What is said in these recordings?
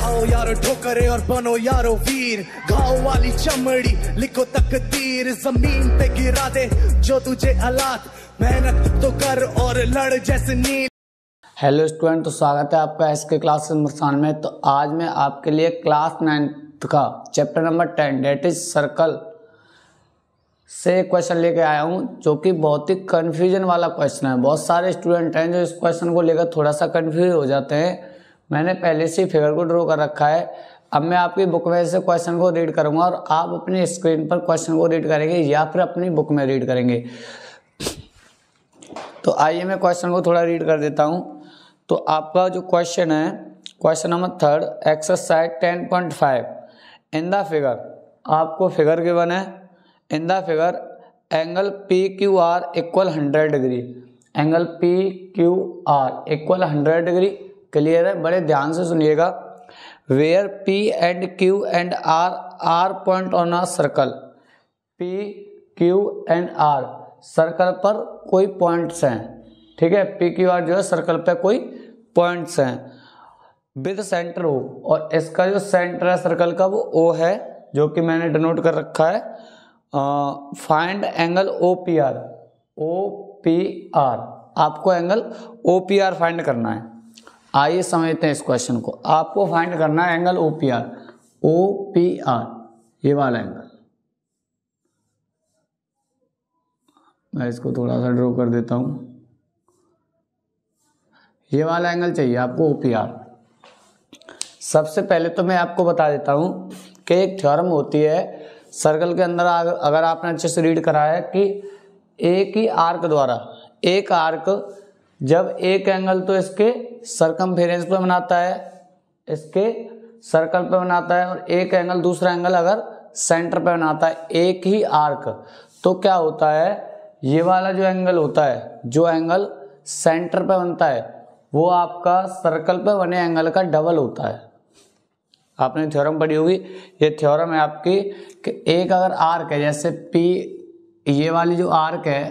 खाओ यारो ठोकरे और बनो यारो वीर, घाव वाली चमड़ी लिखो तकदीर, जमीन पे गिरा दे जो तुझे हालात, मेहनत तो कर और लड़ जैसे नील। हेलो स्टूडेंट, तो स्वागत है आपका एसके क्लास मुरसान में। तो आज मैं आपके लिए क्लास 9th का chapter number 10 that is circle से क्वेश्चन लेके आया हूँ, जो कि बहुत ही कन्फ्यूजन वाला क्वेश्चन है। बहुत सारे स्टूडेंट हैं जो इस क्वेश्चन को लेकर थोड़ा सा कन्फ्यूज हो जाते हैं। मैंने पहले से फिगर को ड्रॉ कर रखा है। अब मैं आपकी बुक में से क्वेश्चन को रीड करूँगा और आप अपनी स्क्रीन पर क्वेश्चन को रीड करेंगे या फिर अपनी बुक में रीड करेंगे। तो आइए मैं क्वेश्चन को थोड़ा रीड कर देता हूँ। तो आपका जो क्वेश्चन है, question number 3 exercise 10.5 in the figure, आपको फिगर गिवन है। In the figure angle P Q R equal 100 degree, angle P Q R equal 100 degree. Clear है? बड़े ध्यान से सुनिएगा। Where P and Q and R are point on a circle, P Q and R circle पर कोई points हैं। ठीक है, पी क्यू आर जो है सर्कल पे कोई पॉइंट्स हैं विद सेंटर ओ, और इसका जो सेंटर है सर्कल का वो ओ है, जो कि मैंने डिनोट कर रखा है। Find angle O P R, O P R, आपको angle O P R find करना है। आइए समझते हैं इस क्वेश्चन को। आपको फाइंड करना है angle O P R, O P R ये वाला एंगल। मैं इसको थोड़ा सा ड्रॉ कर देता हूँ। ये वाला एंगल चाहिए आपको ओ पी आर। सबसे पहले तो मैं आपको बता देता हूँ कि एक थ्योरम होती है सर्कल के अंदर, अगर आपने अच्छे से रीड करा है कि एक ही आर्क द्वारा, एक आर्क जब एक एंगल तो इसके सरकमफेरेंस पे बनाता है, इसके सर्कल पे बनाता है, और एक एंगल दूसरा एंगल अगर सेंटर पे बनाता है, एक ही आर्क, तो क्या होता है, ये वाला जो एंगल होता है, जो एंगल सेंटर पे बनता है, वो आपका सर्कल पे बने एंगल का डबल होता है। आपने थ्योरम पढ़ी होगी। ये थ्योरम है आपकी कि एक अगर आर्क है, जैसे पी, ये वाली जो आर्क है,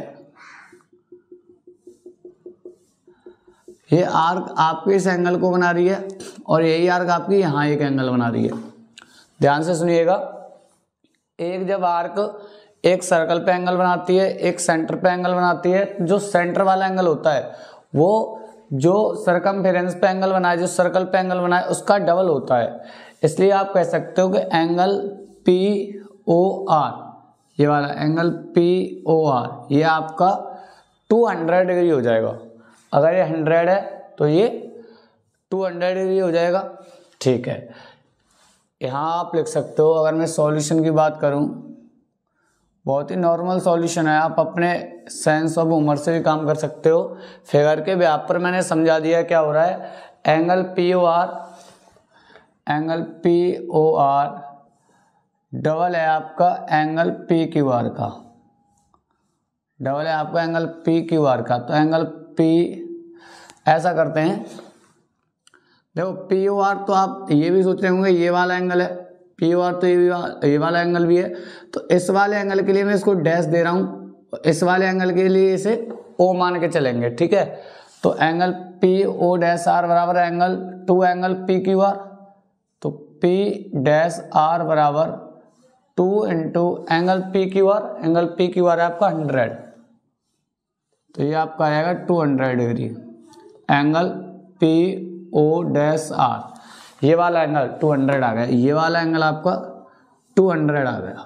ये आर्क आपके इस एंगल को बना रही है, और यही आर्क आपकी यहाँ एक एंगल बना रही है। ध्यान से सुनिएगा। एक जब आर्क एक सर्कल पे एंगल बनाती है, एक सेंटर पे एंगल बनाती है, जो सेंटर वाला एंगल होता है वो जो सरकमफेरेंस पे एंगल बनाए, जो सर्कल पे एंगल बनाए, उसका डबल होता है। इसलिए आप कह सकते हो कि एंगल पी ओ आर, ये वाला एंगल पी ओ आर, ये आपका 200 डिग्री हो जाएगा। अगर ये 100 है तो ये 200 डिग्री हो जाएगा। ठीक है, यहाँ आप लिख सकते हो। अगर मैं सॉल्यूशन की बात करूँ, बहुत ही नॉर्मल सॉल्यूशन है, आप अपने सेंस ऑफ ह्यूमर से भी काम कर सकते हो। फिगर के व्याप पर मैंने समझा दिया क्या हो रहा है। Angle P O R, angle P O R double है आपका एंगल पी क्यू आर का, डबल है आपका एंगल पी क्यू आर का। तो एंगल पी, ऐसा करते हैं, देखो पी ओ आर, तो आप ये भी सोच रहे होंगे ये वाला एंगल है, पी ओ आर तो ये वाला एंगल भी है। तो इस वाले एंगल के लिए मैं इसको डैश दे रहा हूँ, इस वाले एंगल के लिए इसे ओ मान के चलेंगे। ठीक है, तो angle P O dash R बराबर angle two angle P Q R, तो पी डैश आर बराबर 2 into angle P Q R. Angle P Q R है आपका 100, तो ये आपका आएगा 200 degree. Angle P O dash R, ये वाला एंगल 200 आ गया, ये वाला एंगल आपका 200 आ गया।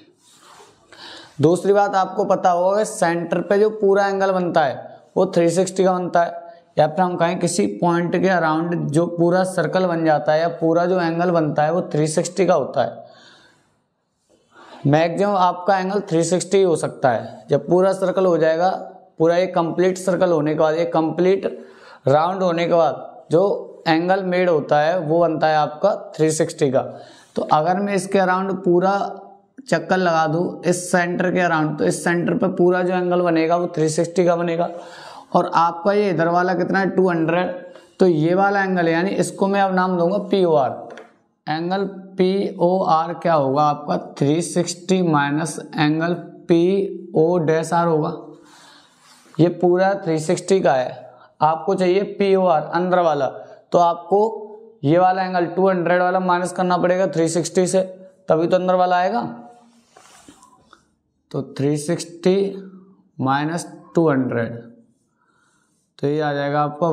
दूसरी बात आपको पता होगा कि सेंटर पे जो पूरा एंगल बनता है वो 360 का बनता है, या फिर हम कहें किसी पॉइंट के अराउंड जो पूरा सर्कल बन जाता है या पूरा जो एंगल बनता है वो 360 का होता है। मैक्सिमम आपका एंगल 360 ही हो सकता है। जब पूरा सर्कल हो जाएगा, पूरा एक कंप्लीट सर्कल होने के बाद, एक कंप्लीट राउंड होने के बाद जो एंगल मेड होता है वो बनता है आपका 360 का। तो अगर मैं इसके अराउंड पूरा चक्कर लगा दूं इस सेंटर के अराउंड, तो इस सेंटर पे पूरा जो एंगल बनेगा वो 360 का बनेगा। और आपका ये इधर वाला कितना है, 200, तो ये वाला एंगल है, यानी इसको मैं अब नाम दूंगा P O R. Angle P O R क्या होगा आपका 360 minus angle P O dash R होगा। ये पूरा 360 का है, आपको चाहिए पी ओ आर अंदर वाला, तो आपको ये वाला एंगल 200 वाला माइनस करना पड़ेगा 360 से, तभी तो अंदर वाला आएगा। तो 360 माइनस 200, तो ये आ जाएगा आपका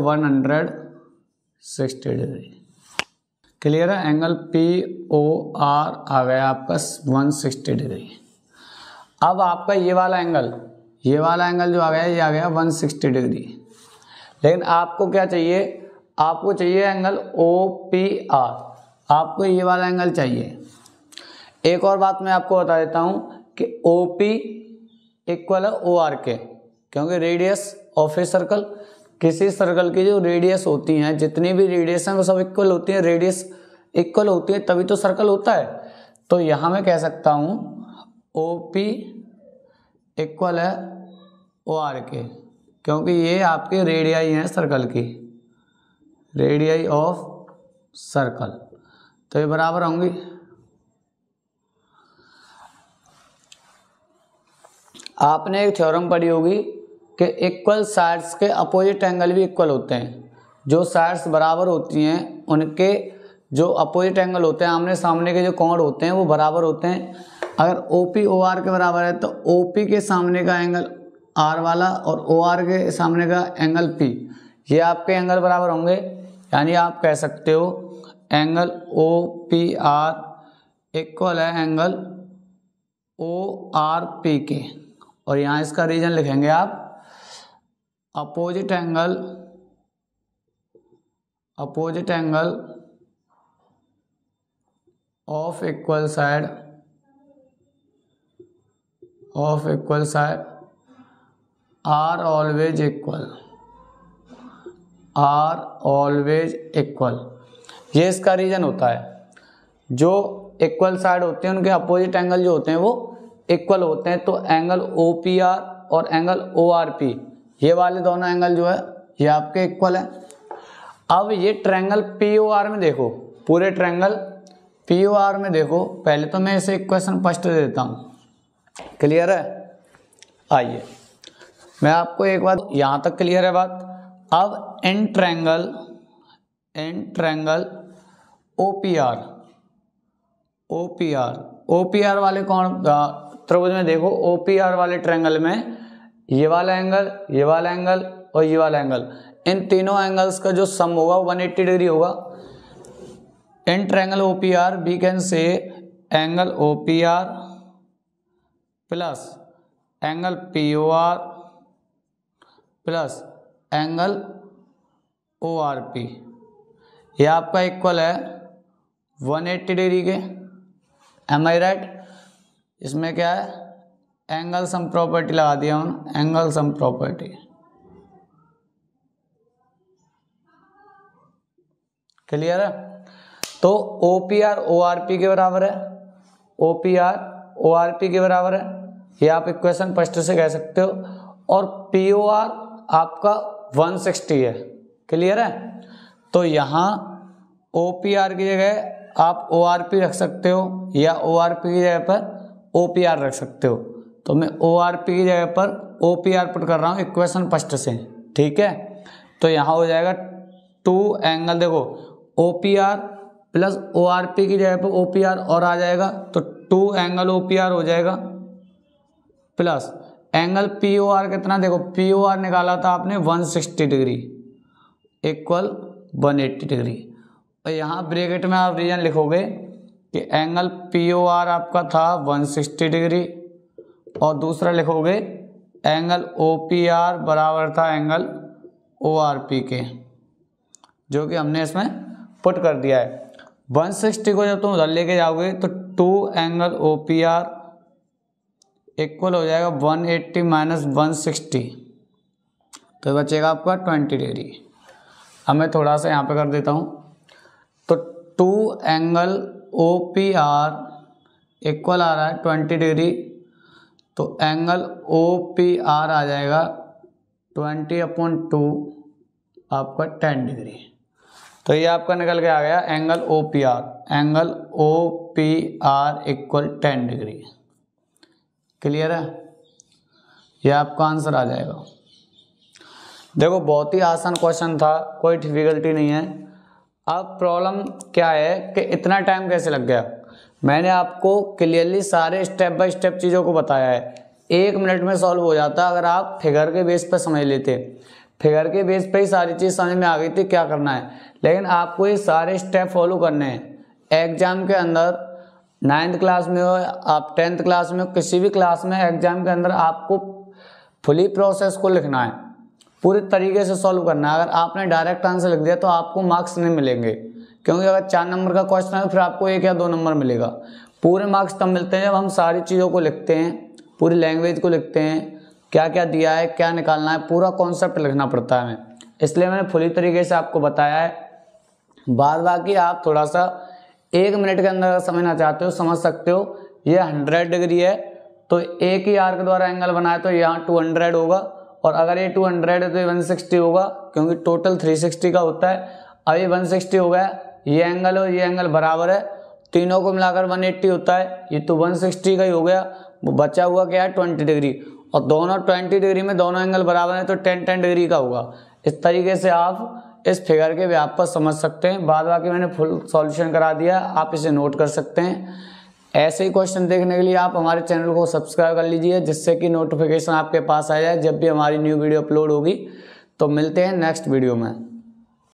160 डिग्री। क्लियर है? एंगल POR आ गया आपका 160 डिग्री। अब आपका ये वाला एंगल जो आ गया, ये आ गया 160 डिग्री। लेकिन आपको क्या चाहिए? आपको चाहिए एंगल OPR, आपको ये वाला एंगल चाहिए। एक और बात मैं आपको बता देता हूं कि OP इक्वल है OR के, क्योंकि रेडियस ऑफ ए सर्कल, किसी सर्कल की जो रेडियस होती हैं, जितनी भी रेडियस हैं वो सब इक्वल होती है, रेडियस इक्वल होती है तभी तो सर्कल होता है। तो यहाँ मैं कह सकता हूँ OP इक्वल है OR के, क्योंकि ये आपके रेडियाई हैं सर्कल की, रेडियाई ऑफ सर्कल, तो ये बराबर होंगी। आपने एक थ्योरम पढ़ी होगी कि इक्वल साइड्स के अपोजिट एंगल भी इक्वल होते हैं। जो साइड्स बराबर होती हैं उनके जो अपोजिट एंगल होते हैं, आमने सामने के जो कोण होते हैं वो बराबर होते हैं। अगर OP OR के बराबर है तो OP के सामने का एंगल R वाला और OR के सामने का एंगल P, ये आपके एंगल बराबर होंगे। यानी आप कह सकते हो एंगल OPR इक्वल है एंगल ORP के, और यहाँ इसका रीजन लिखेंगे आप opposite angle of equal side are always equal, ये इसका रीजन होता है। जो इक्वल साइड होते हैं उनके अपोजिट एंगल जो होते हैं वो इक्वल होते हैं। तो एंगल OPR और एंगल ORP, ये वाले दोनों एंगल जो है ये आपके इक्वल है। अब ये ट्रायंगल POR में देखो, पूरे ट्रायंगल POR में देखो, पहले तो मैं इसे इक्वेशन फर्स्ट दे देता हूँ। क्लियर है? आइए मैं आपको एक बात, यहाँ तक क्लियर है बात। अब इन ट्रायंगल OPR वाले कौन त्रिभुज में देखो, OPR वाले ट्रायंगल में ये वाला एंगल और ये वाला एंगल, इन तीनों एंगल्स का जो सम होगा 180 डिग्री होगा। In triangle OPR we can say angle OPR plus angle POR plus angle ORP, ये आपका इक्वल है 180 डिग्री के। Am I right? इसमें क्या है, एंगल सम प्रॉपर्टी लगा दिया हूँ, एंगल सम प्रॉपर्टी। क्लियर है? तो OPR ORP के बराबर है, OPR ORP के बराबर है, ये आप इक्वेशन फर्स्ट से कह सकते हो। और POR आपका 160 है। क्लियर है? तो यहाँ OPR की जगह आप ORP रख सकते हो या ORP की जगह पर OPR रख सकते हो। तो मैं ORP की जगह पर OPR पुट कर रहा हूँ इक्वेशन फर्स्ट से। ठीक है? तो यहाँ हो जाएगा 2 एंगल, देखो OPR प्लस ORP की जगह पर OPR और आ जाएगा, तो 2 एंगल OPR हो जाएगा प्लस एंगल POR कितना, देखो POR निकाला था आपने 160 डिग्री इक्वल 180 डिग्री। और यहाँ ब्रैकेट में आप रीजन लिखोगे कि एंगल POR आपका था 160 डिग्री और दूसरा लिखोगे एंगल OPR बराबर था एंगल ORP के, जो कि हमने इसमें पुट कर दिया है। 160 को जब तुम उधर लेके जाओगे तो 2 एंगल OPR इक्वल हो जाएगा 180 माइनस 160, तो बचेगा आपका 20 डिग्री। अब मैं थोड़ा सा यहाँ पे कर देता हूँ, तो 2 एंगल OPR इक्वल आ रहा है 20 डिग्री, तो एंगल OPR आ जाएगा 20/2 आपका 10 डिग्री। तो ये आपका निकल के आ गया angle OPR equal 10 degree. Clear है? ये आपका आंसर आ जाएगा। देखो बहुत ही आसान क्वेश्चन था, कोई डिफिकल्टी नहीं है। अब प्रॉब्लम क्या है कि इतना टाइम कैसे लग गया। मैंने आपको क्लियरली सारे स्टेप बाय स्टेप चीज़ों को बताया है, 1 मिनट में सॉल्व हो जाता अगर आप फिगर के बेस पर समझ लेते। फिगर के बेस पे ही सारी चीज़ समझ में आ गई थी क्या करना है, लेकिन आपको ये सारे स्टेप फॉलो करने हैं। एग्जाम के अंदर 9th क्लास में हो, आप 10th क्लास में हो, किसी भी क्लास में एग्जाम के अंदर आपको फुली प्रोसेस को लिखना है, पूरे तरीके से सॉल्व करना है। अगर आपने डायरेक्ट आंसर लिख दिया तो आपको मार्क्स नहीं मिलेंगे, क्योंकि अगर 4 नंबर का क्वेश्चन है फिर आपको 1 या 2 नंबर मिलेगा। पूरे मार्क्स तब मिलते हैं जब हम सारी चीज़ों को लिखते हैं, पूरी लैंग्वेज को लिखते हैं, क्या क्या दिया है, क्या निकालना है, पूरा कॉन्सेप्ट लिखना पड़ता है हमें। इसलिए मैंने फुली तरीके से आपको बताया है। बाद बाकी आप थोड़ा सा 1 मिनट के अंदर अगर समझना चाहते हो समझ सकते हो। ये 100 डिग्री है तो एक ही आर्क द्वारा एंगल बनाया तो यहाँ 200 होगा, और अगर ये 200 है तो ये 160 होगा, क्योंकि टोटल 360 का होता है। अब ये 160 हो गया, ये एंगल और ये एंगल बराबर है, तीनों को मिलाकर 180 होता है। ये तो 160 का ही हो गया, वो बचा हुआ क्या है 20 डिग्री, और दोनों 20 डिग्री में दोनों एंगल बराबर है तो 10 डिग्री का होगा। इस तरीके से आप इस फिगर के व्याप पर समझ सकते हैं। बाद बाकी मैंने फुल सॉल्यूशन करा दिया, आप इसे नोट कर सकते हैं। ऐसे ही क्वेश्चन देखने के लिए आप हमारे चैनल को सब्सक्राइब कर लीजिए, जिससे कि नोटिफिकेशन आपके पास आ जाए जब भी हमारी न्यू वीडियो अपलोड होगी। तो मिलते हैं नेक्स्ट वीडियो में।